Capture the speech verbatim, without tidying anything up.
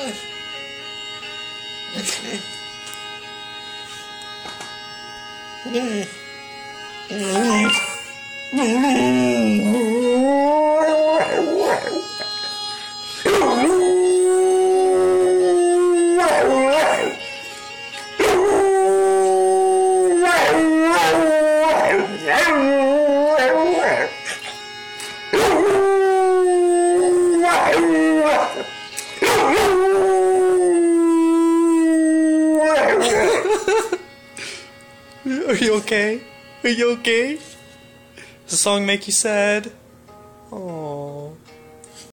Are you okay? Are you okay? Does the song make you sad? Oh.